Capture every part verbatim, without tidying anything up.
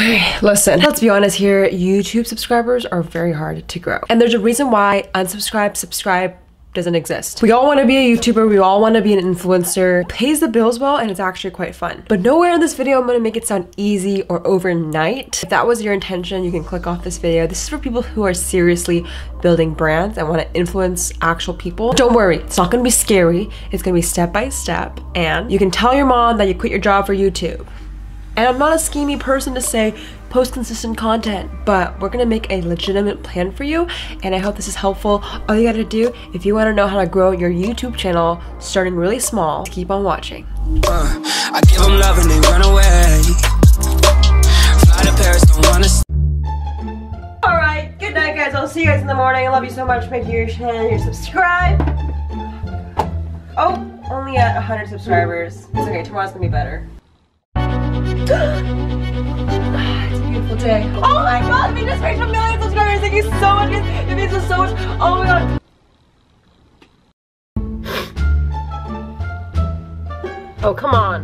Okay, listen, let's be honest here, YouTube subscribers are very hard to grow. And there's a reason why unsubscribe, subscribe doesn't exist. We all want to be a YouTuber, we all want to be an influencer. It pays the bills well and it's actually quite fun. But nowhere in this video I'm going to make it sound easy or overnight. If that was your intention, you can click off this video. This is for people who are seriously building brands and want to influence actual people. Don't worry, it's not going to be scary. It's going to be step by step, and you can tell your mom that you quit your job for YouTube. And I'm not a schemy person to say post consistent content, but we're gonna make a legitimate plan for you, and I hope this is helpful. All you gotta do, if you wanna know how to grow your YouTube channel starting really small, keep on watching. Uh, I give them love and they run away. Fly to Paris, don't wanna. Alright, good night guys, I'll see you guys in the morning. I love you so much. Make sure you share and subscribe. Oh, only at one hundred subscribers. It's okay, tomorrow's gonna be better. It's a beautiful day. Oh my god, we just reached a million subscribers. Thank you so much, guys. It means so much. Oh my god. Oh, come on.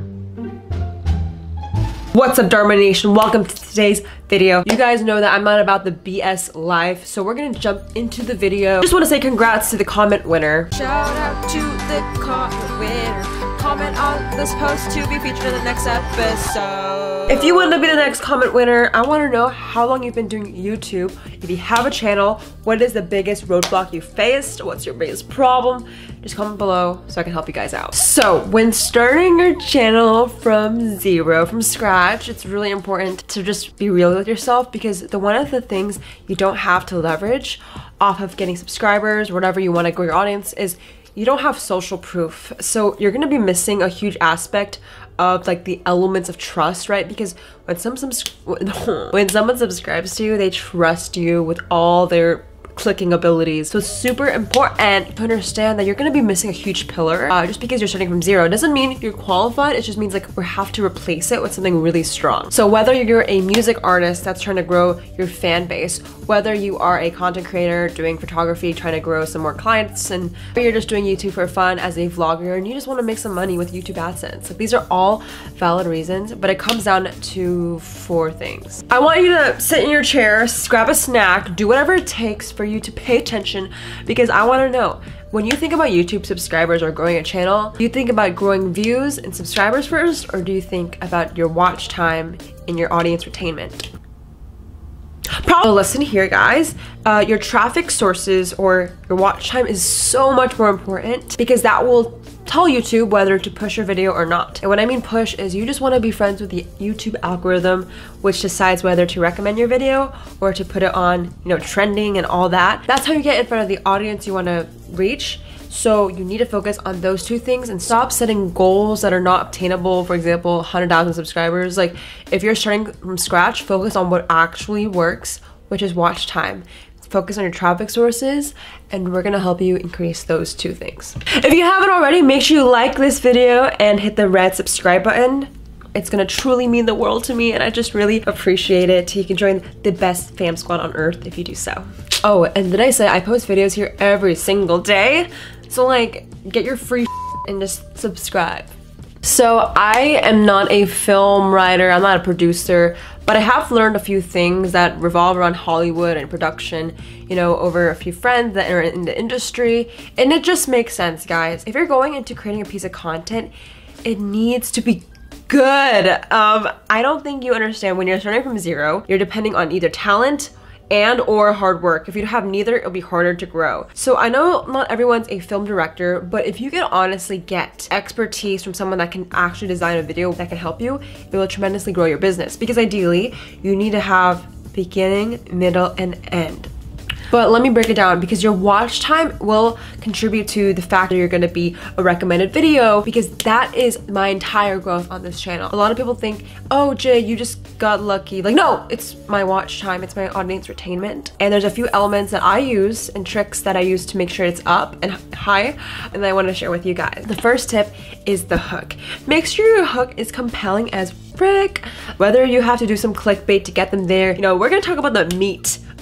What's up, Dharma Nation? Welcome to today's video. You guys know that I'm not about the B S life, so we're gonna jump into the video. Just want to say congrats to the comment winner. Shout out to the comment winner. Comment on this post to be featured in the next episode. If you want to be the next comment winner, I want to know how long you've been doing YouTube. If you have a channel, what is the biggest roadblock you faced? What's your biggest problem? Just comment below so I can help you guys out. So when starting your channel from zero, from scratch, it's really important to just be real with yourself, because the one of the things you don't have to leverage off of getting subscribers, whatever you want to grow your audience, is you don't have social proof. So you're gonna be missing a huge aspect of like the elements of trust, right? Because when some subs when someone subscribes to you, they trust you with all their clicking abilities. So it's super important to understand that you're going to be missing a huge pillar. Uh, just because you're starting from zero, it doesn't mean you're qualified. It just means like we have to replace it with something really strong. So whether you're a music artist that's trying to grow your fan base, whether you are a content creator doing photography, trying to grow some more clients, and you're just doing YouTube for fun as a vlogger and you just want to make some money with YouTube AdSense, like these are all valid reasons, but it comes down to four things. I want you to sit in your chair, grab a snack, do whatever it takes for you to pay attention, because I want to know, when you think about YouTube subscribers or growing a channel, do you think about growing views and subscribers first, or do you think about your watch time and your audience retainment? Probably listen here, guys. Uh, your traffic sources or your watch time is so much more important, because that will tell YouTube whether to push your video or not. And what I mean push is you just want to be friends with the YouTube algorithm, which decides whether to recommend your video or to put it on, you know, trending and all that. That's how you get in front of the audience you want to reach. So you need to focus on those two things and stop setting goals that are not obtainable. For example, one hundred thousand subscribers. Like if you're starting from scratch, focus on what actually works, which is watch time. Focus on your traffic sources, and we're gonna help you increase those two things. If you haven't already, make sure you like this video and hit the red subscribe button. It's gonna truly mean the world to me, and I just really appreciate it. You can join the best fam squad on earth if you do so. Oh, and did I say I post videos here every single day? So like, get your free and just subscribe. So I am not a film writer, I'm not a producer, but I have learned a few things that revolve around Hollywood and production, you know, over a few friends that are in the industry. And it just makes sense, guys. If you're going into creating a piece of content, it needs to be good. Um, I don't think you understand, when you're starting from zero, you're depending on either talent and or hard work. If you have neither, it'll be harder to grow. So I know not everyone's a film director, but if you can honestly get expertise from someone that can actually design a video that can help you, it will tremendously grow your business. Because ideally, you need to have beginning, middle, and end. But let me break it down, because your watch time will contribute to the fact that you're gonna be a recommended video, because that is my entire growth on this channel. A lot of people think, oh Jay, you just got lucky. Like, no, it's my watch time, it's my audience retainment. And there's a few elements that I use and tricks that I use to make sure it's up and high, and I wanna share with you guys. The first tip is the hook. Make sure your hook is compelling as frick. Whether you have to do some clickbait to get them there, you know, we're gonna talk about the meat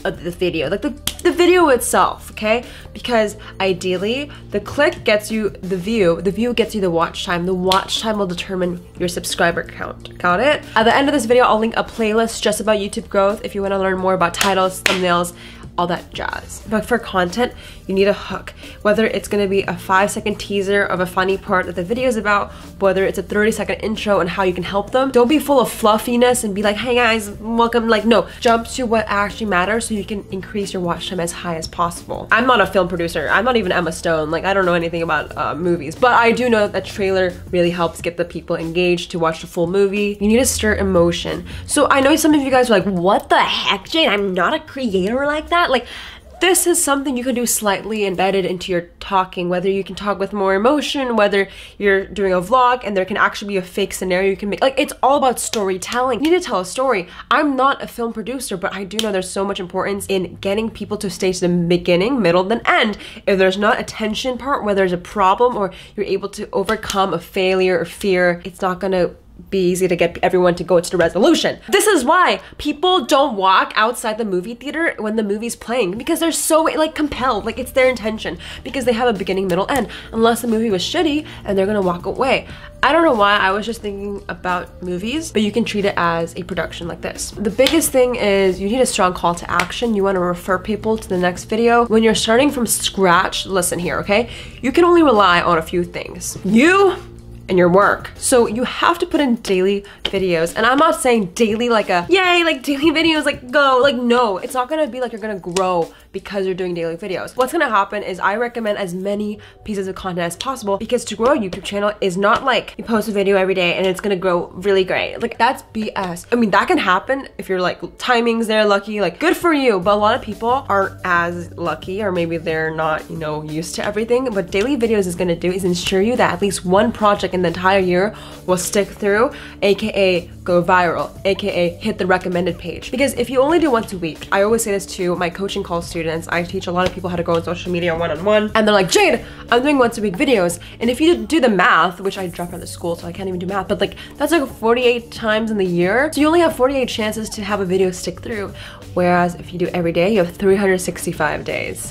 of the video, like the, the video itself, okay? Because ideally, the click gets you the view, the view gets you the watch time, the watch time will determine your subscriber count, got it? At the end of this video, I'll link a playlist just about YouTube growth if you wanna learn more about titles, thumbnails, all that jazz. But for content, you need a hook. Whether it's gonna be a five second teaser of a funny part that the video is about, whether it's a thirty second intro and how you can help them. Don't be full of fluffiness and be like, hey guys, welcome. Like, no, jump to what actually matters so you can increase your watch time as high as possible. I'm not a film producer. I'm not even Emma Stone. Like, I don't know anything about uh, movies, but I do know that trailer really helps get the people engaged to watch the full movie. You need to stir emotion. So I know some of you guys are like, what the heck, Jade? I'm not a creator like that. Like, this is something you can do slightly embedded into your talking, whether you can talk with more emotion, whether you're doing a vlog and there can actually be a fake scenario you can make. Like, it's all about storytelling. You need to tell a story. I'm not a film producer, but I do know there's so much importance in getting people to stay to the beginning, middle, then end. If there's not a tension part where there's a problem or you're able to overcome a failure or fear, it's not gonna be easy to get everyone to go to the resolution. This is why people don't walk outside the movie theater when the movie's playing, because they're so like compelled, like it's their intention, because they have a beginning, middle, end, unless the movie was shitty and they're gonna walk away. I don't know why, I was just thinking about movies, but you can treat it as a production like this. The biggest thing is you need a strong call to action. You wanna refer people to the next video. When you're starting from scratch, listen here, okay? You can only rely on a few things. You and your work. So you have to put in daily videos. And I'm not saying daily like a, yay, like daily videos, like go, like no, it's not gonna be like you're gonna grow because you're doing daily videos. What's gonna happen is I recommend as many pieces of content as possible, because to grow a YouTube channel is not like you post a video every day and it's gonna grow really great. Like, that's B S. I mean, that can happen if you're like timings there, lucky, like good for you. But a lot of people aren't as lucky, or maybe they're not, you know, used to everything. What daily videos is gonna do is ensure you that at least one project in the entire year will stick through, aka go viral, aka hit the recommended page. Because if you only do once a week, I always say this to my coaching call students, I teach a lot of people how to grow on social media one-on-one, and they're like, Jade, I'm doing once a week videos. And if you do the math, which I dropped out of school, so I can't even do math, but like that's like forty-eight times in the year. So you only have forty-eight chances to have a video stick through. Whereas if you do every day, you have three hundred sixty-five days.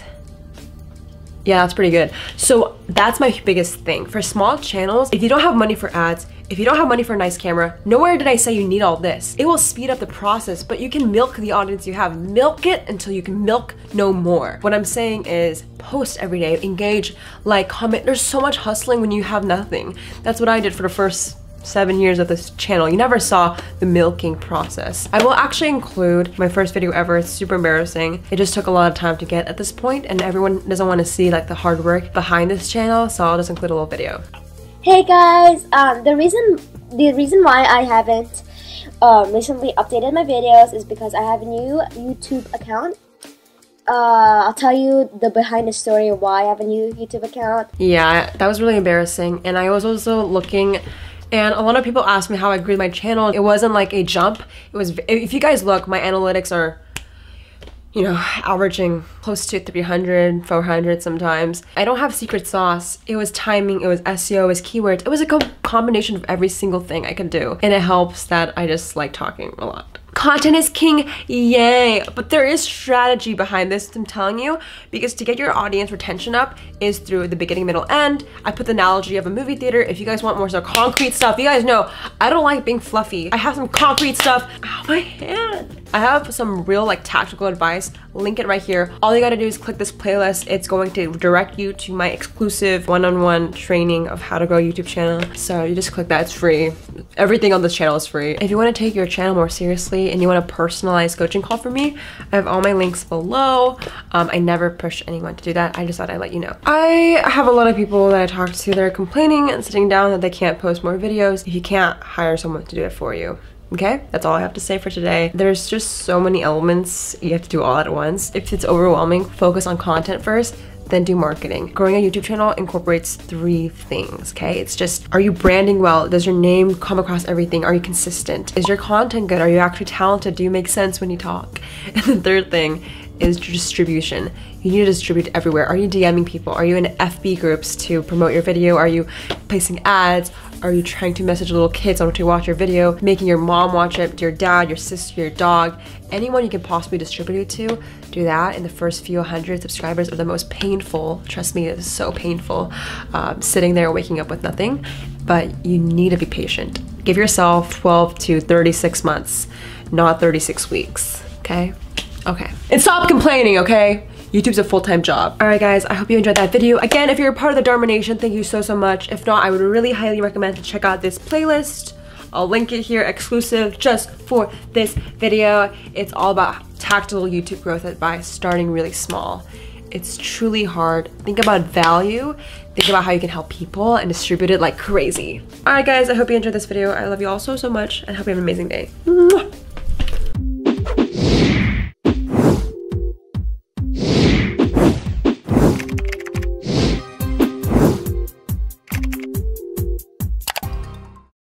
Yeah, that's pretty good. So that's my biggest thing. For small channels, if you don't have money for ads, if you don't have money for a nice camera, nowhere did I say you need all this. It will speed up the process, but you can milk the audience you have. Milk it until you can milk no more. What I'm saying is post every day, engage, like, comment. There's so much hustling when you have nothing. That's what I did for the first seven years of this channel. You never saw the milking process. I will actually include my first video ever. It's super embarrassing. It just took a lot of time to get at this point, and everyone doesn't want to see like the hard work behind this channel, so I'll just include a little video. Hey guys, um, the reason the reason why I haven't um, recently updated my videos is because I have a new YouTube account. Uh, I'll tell you the behind the story of why I have a new YouTube account. Yeah, that was really embarrassing, and I was also looking. And a lot of people asked me how I grew my channel. It wasn't like a jump. It was, if you guys look, my analytics are, you know, averaging close to three hundred, four hundred sometimes. I don't have secret sauce. It was timing, it was S E O, it was keywords. It was a co combination of every single thing I could do. And it helps that I just like talking a lot. Content is king, yay! But there is strategy behind this, I'm telling you, because to get your audience retention up is through the beginning, middle, end. I put the analogy of a movie theater. If you guys want more so concrete stuff, you guys know I don't like being fluffy. I have some concrete stuff. Ow, my hand! I have some real like tactical advice. Link it right here. All you gotta do is click this playlist. It's going to direct you to my exclusive one-on-one training of how to grow a YouTube channel. So you just click that, it's free. Everything on this channel is free. If you wanna take your channel more seriously and you want a personalized coaching call from me, I have all my links below. Um, I never push anyone to do that. I just thought I'd let you know. I have a lot of people that I talk to that are complaining and sitting down that they can't post more videos. If you can't, hire someone to do it for you. Okay, that's all I have to say for today. There's just so many elements you have to do all at once. If it's overwhelming, focus on content first, then do marketing. Growing a YouTube channel incorporates three things, okay? It's just, are you branding well? Does your name come across everything? Are you consistent? Is your content good? Are you actually talented? Do you make sense when you talk? And the third thing is distribution. You need to distribute everywhere. Are you DMing people? Are you in F B groups to promote your video? Are you placing ads? Are you trying to message little kids on to watch your video, making your mom watch it, your dad, your sister, your dog, anyone you can possibly distribute it to? Do that in the first few hundred subscribers are the most painful. Trust me, it is so painful, um, sitting there waking up with nothing. But you need to be patient. Give yourself twelve to thirty-six months, not thirty-six weeks, okay? Okay. And stop complaining, okay? YouTube's a full-time job. All right, guys, I hope you enjoyed that video. Again, if you're a part of the Dharma Nation, thank you so, so much. If not, I would really highly recommend to check out this playlist. I'll link it here, exclusive just for this video. It's all about tactical YouTube growth by starting really small. It's truly hard. Think about value. Think about how you can help people and distribute it like crazy. All right, guys, I hope you enjoyed this video. I love you all so, so much and hope you have an amazing day.